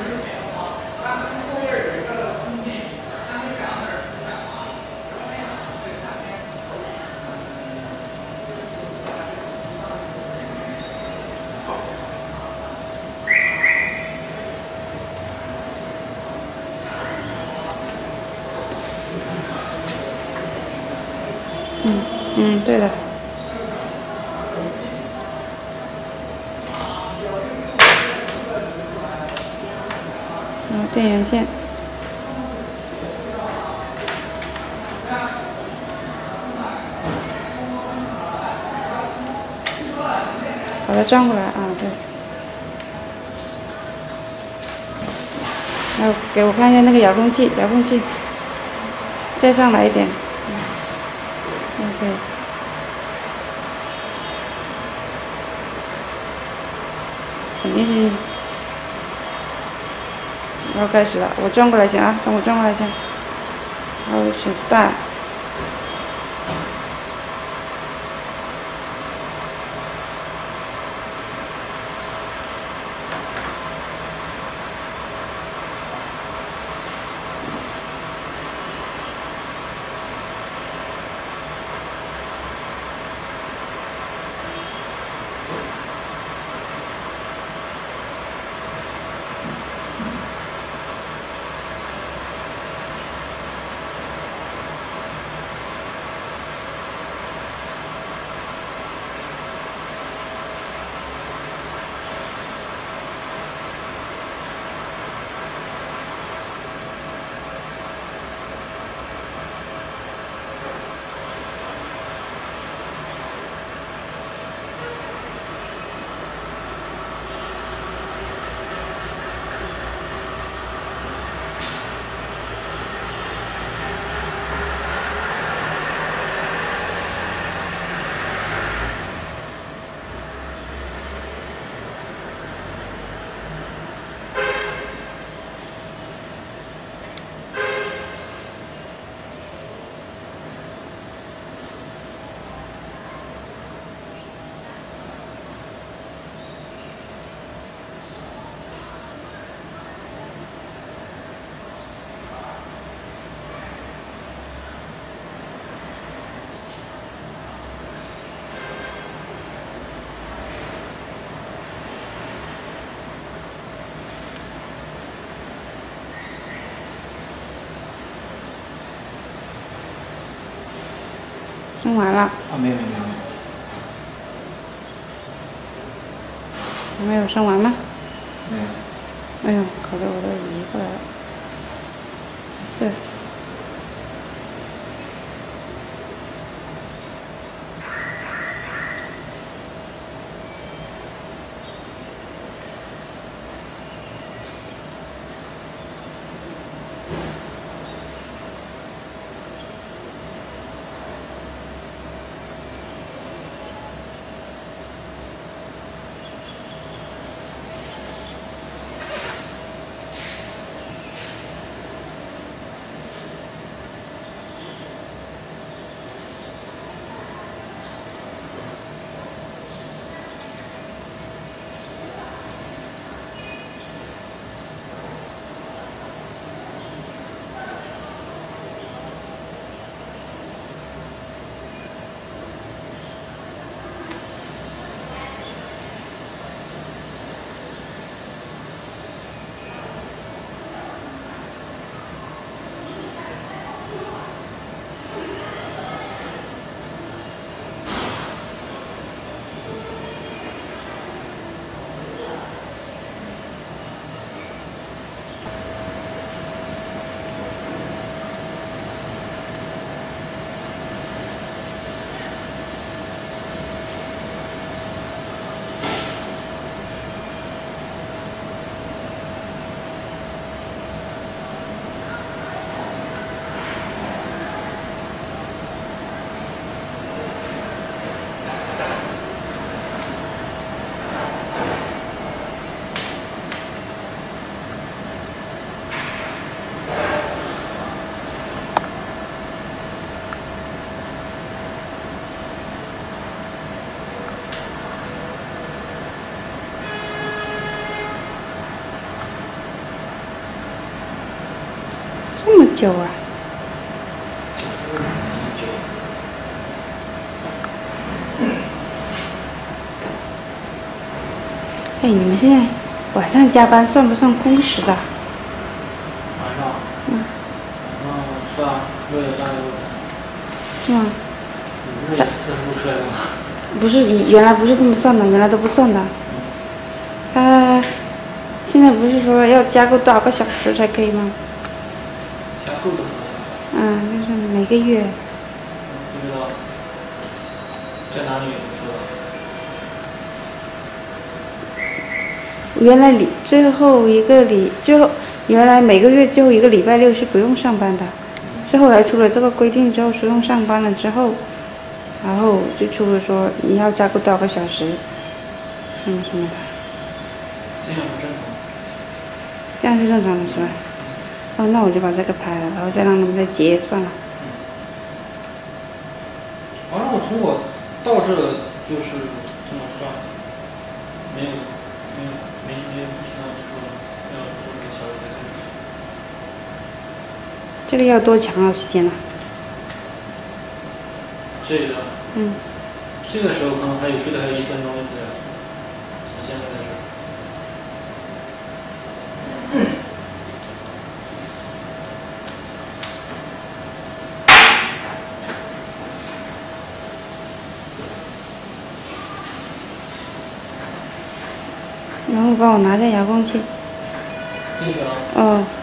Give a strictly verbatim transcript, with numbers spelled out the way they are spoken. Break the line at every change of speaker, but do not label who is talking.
嗯嗯，对的。然后电源线。把它转过来啊，对。然后给我看一下那个遥控器，遥控器，再上来一点。嗯 OK。肯定是。要开始了，我转过来先啊，等我转过来先。然后选 Start。弄完了。
啊，没有没有没有。
还没有升完吗？
没有。
哎呦，搞得我都移过来了。是。 久啊？哎，你们现在晚上加班算不算工时的？
晚上？
嗯。
嗯，算六点半六点。
是吗？
你不是也四十度出来的吗？
不是，原来不是这么算的，原来都不算的。他现在不是说要加够多少个小时才可以吗？
加够多少个小时？
嗯，就是每个月。
不知道，在哪里有说的？
原来礼最后一个礼最后原来每个月最后一个礼拜六是不用上班的，是后来出了这个规定之后，说用上班了之后，然后就出了说你要加够多少个小时，什么什么的。
这样不正常。
这样是正常的是吧？哦，那我就把这个拍了，然后再让他们再结算了。
反正我从我到这就是这么算，没有没有没没有听到说要多少个小时才可以。
这个要多长时间呢？
这个。
嗯。
这个时候可能还有最多还有一分钟左右。你现在在这儿。
然后帮我拿下遥控器。
进去了。
哦。